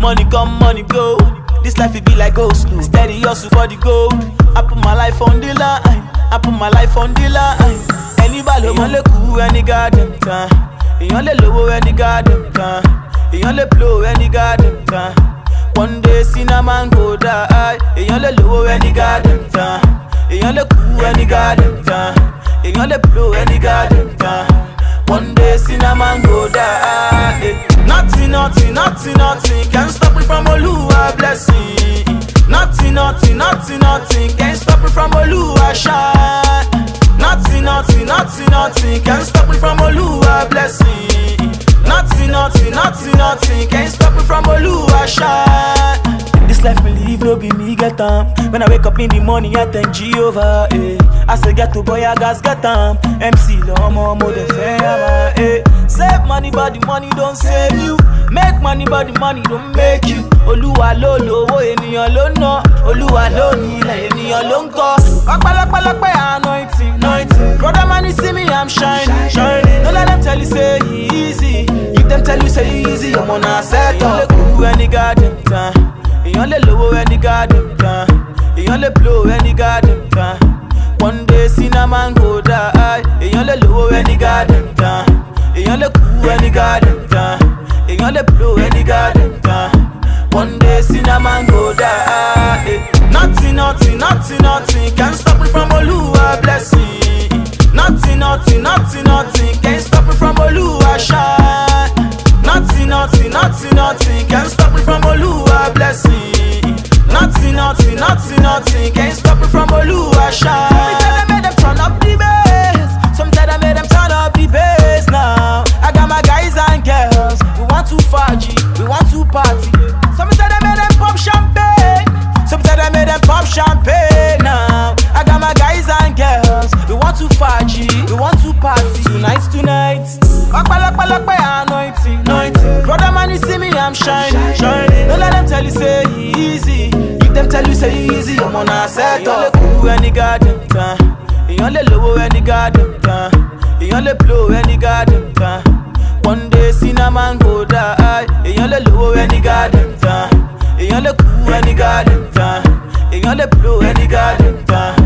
Money come, money go. This life it be like go slow. Steady hustle for the gold. I put my life on the line. I put my life on the line. Anybody want le cool any goddamn time. Y'all le low any goddamn time. Y'all le blow any goddamn time. One day cinnamon go die. Y'all le low any goddamn time. Y'all le cool any goddamn time. Y'all le blow any goddamn time. One day cinnamon go die. Nothing, nothing, nothing, nothing can stop me from Oluwa blessing. Nothing, nothing, nothing, nothing can stop me from Oluwa shine. Nothing, nothing, nothing, nothing can stop me from Oluwa blessing. Nothing, nothing, nothing, nothing can stop me from Oluwa shine. This life me live, no be me get them. When I wake up in the morning, I thank Jehovah. I say get to boy, I gas get them. MC Lomo, more than fair. Save money, but the money don't save you. Make money, but the money don't make you. Oluwa lo lowo, eniyan lo na. Oluwa lo ni ilẹ̀, eniyan lo nko. Ọpẹ́lọpẹ́ anointing, anointing. Brother man, you see me, I'm shining, shining. Don't let them tell you say easy. If them tell you say easy, I'm on a set up. Any goddamn time. Y'all le low any goddamn time. Y'all le blow any goddamn time. One day cinnamon go die. Y'all le low any goddamn time. Y'all le cool any goddamn time. Y'all le blow any goddamn time. One day cinnamon go die. Nothing, nothing, nothing, nothing can stop me from Oluwa blessing. Nothing, nothing, nothing, nothing can stop me from Oluwa shine. Nothing, nothing, nothing, nothing can stop me from Oluwa blessing. Nothing, nothing, nothing, nothing can stop me from Oluwa shine. Sometimes I made them turn up the bass. Sometimes I made them turn up the bass now. I got my guys and girls. We want to party, we want to party. Sometimes I made them pop champagne. Sometimes I made them pop champagne now. I got my guys and girls. We want to party, we want to party. Tonight. Ọpẹ́lọpẹ́ anointing, anointing. Brother man, you see me, I'm shining, shining. Don't let them tell you say easy. If them tell you say easy, I'm on a set up. Y'all le cool any goddamn time. Y'all le low any goddamn time. Y'all le blow any goddamn time. One day cinnamon go die. Y'all le low any goddamn time. Y'all le cool any goddamn time. Y'all le blow any goddamn time.